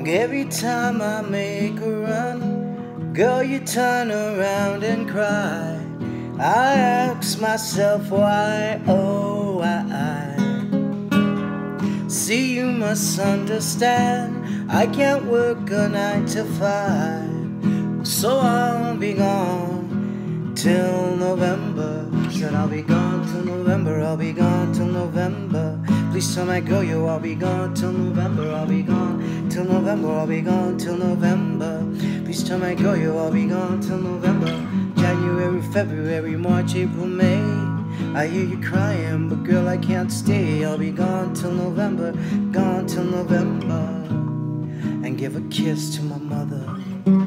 Every time I make a run, girl, you turn around and cry. I ask myself why, oh why. See, you must understand, I can't work a 9 to 5, so I'll be gone till November. Said I'll be gone till November, I'll be gone till November. Please tell my girl you I'll be gone till November, I'll be gone till November, I'll be gone till November. Please tell my girl you I'll be gone till November. January, February, March, April, May. I hear you crying, but girl I can't stay. I'll be gone till November, gone till November. And give a kiss to my mother.